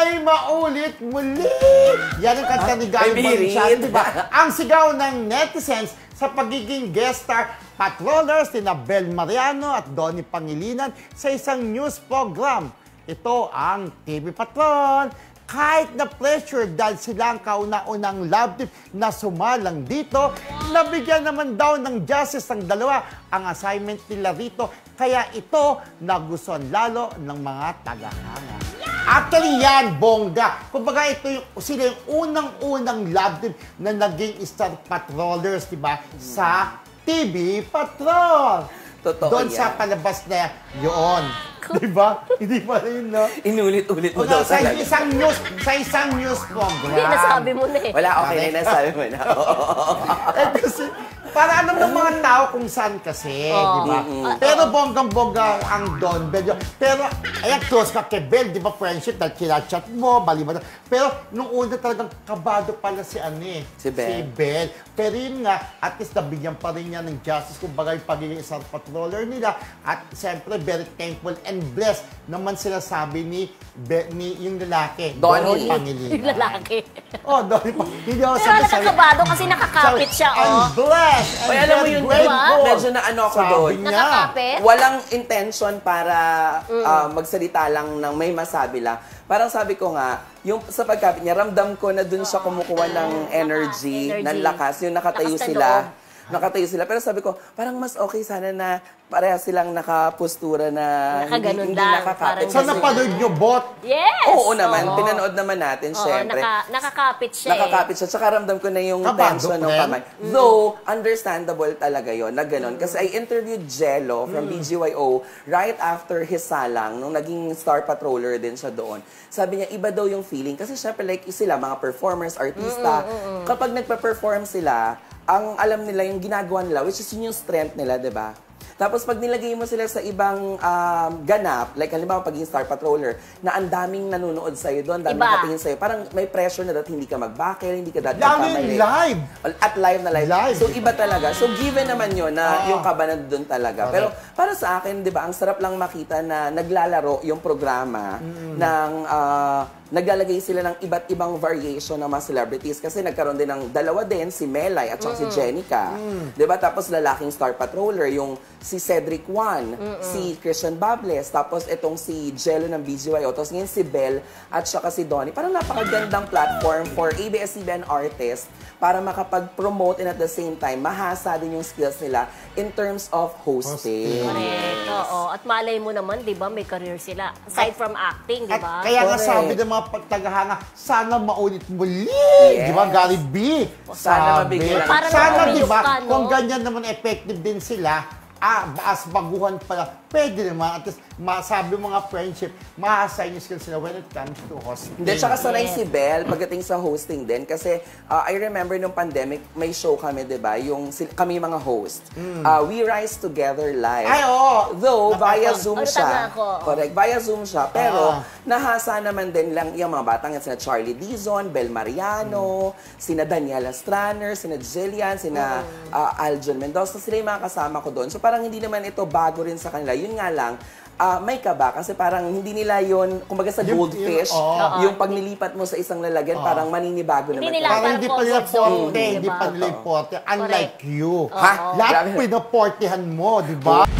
Sana'y maulit muli! Yan ang kanta ni Gayo Valenciano, di ba? Ang sigaw ng netizens sa pagiging guest star patrollers ni Bel Mariano at Donnie Pangilinan sa isang news program. Ito ang TV Patrol. Kahit na pressure dahil sila ang kauna-unang love team na sumalang dito, nabigyan naman daw ng justice ng dalawa ang assignment nila rito. Kaya ito nagustuhan lalo ng mga tagahanga. Actually yan, bongga. Kumbaga ito sila yung unang-unang love team na naging star patrollers, di ba? Sa TV Patrol. Totoo doon yan. Sa palabas na yun. Di ba? Hindi pa rin, no? Inulit-ulit mo daw sa talaga. isang news program. Hindi, nasabi mo na eh. Wala, okay na, nasabi mo na. Kasi, para alam ng mga tao kung saan kasi, di ba? Pero bonggang-bongga ang Don Bel. Pero, ayan, close ka kay Bel, di ba, friendship, dahil kinachat mo, baliban. Pero, nung una talagang kabado pala si Si Bel. Pero yun nga, at least nabigyan pa rin niya ng justice kung bagay pagiging isang patroller nila. At siyempre, very thankful and blessed naman sinasabi ni yung lalaki. Donnie Pangilinan. Yung lalaki. Oh, Donnie Pangilinan. Hindi ako Pero nakakabado kasi nakakapit siya, oh. And blessed. Oy, alam mo yun, medyo na ano ako doon. Nakakapit? Walang intention para magsalita lang ng may masabi lang. Parang sabi ko nga, yung sa pagkapit niya, ramdam ko na dun siya kumukuha ng energy, ng lakas. Yung nakatayo Lakas na sila. loob. Nakatayo sila. Pero sabi ko, parang mas okay sana na pareha silang nakapostura na Nakaganon hindi lang, nakakapit. Sa napanood nyo, bot? Yes! Oo naman, pinanood naman natin, syempre. Nakakapit siya Nakakapit siya. Tsaka ramdam ko na yung tension ng kamay. Though, understandable talaga yon na gano'n. Kasi I interviewed Jello from BGYO right after his salang, nung naging star patroller din siya doon. Sabi niya, iba daw yung feeling. Kasi syempre, like sila, mga performers, artista, kapag nagpa-perform sila, ang alam nila, yung ginagawa nila, which is yun yung strength nila, di ba? Tapos pag nilagay mo sila sa ibang ganap, like halimbawa pagiging star patroller, na ang daming nanonood sa'yo doon, daming nakatingin sa'yo, parang may pressure na hindi ka magbakil, hindi ka dati magkamali. Live! At live na live. So iba talaga. So given naman yun na yung kaba na doon talaga. Pero para sa akin, di ba, ang sarap lang makita na naglalaro yung programa ng naglalagay sila ng iba't ibang variation ng mga celebrities kasi nagkaroon din ng dalawa din, si Melay at si Jenica. Diba? Tapos lalaking star patroller, yung si Cedric Juan, si Christian Bables, tapos itong si Jello ng BGYO, tapos ngayon si Bel at saka si Donnie. Parang napakagandang platform for ABS-CBN artists para makapag-promote and at the same time, mahasa din yung skills nila in terms of hosting. Correct. Oo. At malay mo naman, di ba, may career sila. Aside from acting, di ba? At kaya nga sabi ng mga pagtagahanga, sana maulit muli. Yes. Di ba, Gary B? Sana mabigyan. Sana, di ba, ka, no? kung ganyan naman effective din sila, as baguhan pala, pwede naman. At least, masabi mga friendship, ma-assign yung skills nila when it comes to hosting. Hindi, tsaka sanay si Bel pagdating sa hosting din. Kasi I remember nung pandemic, may show kami, di ba? Kami mga host. We Rise Together Live. Ay, oo. Though, via Zoom siya. Ako. Correct, via Zoom siya. Pero, nahasa naman din lang yung mga batang yan. Sina Charlie Dizon, Bel Mariano, sina Daniela Straner, sina Jillian, sina Aljon Mendoza. Sila yung mga kasama ko doon. So, parang hindi naman ito bago rin sa kanila. Yun nga lang, may kaba kasi parang hindi nila yon kumbaga sa Goldfish, yung paglilipat mo sa isang lalagyan, parang maninibago naman. Parang hindi pa nila forte, hindi pa nila forte. Unlike you. Lahat pinaportehan mo, di ba?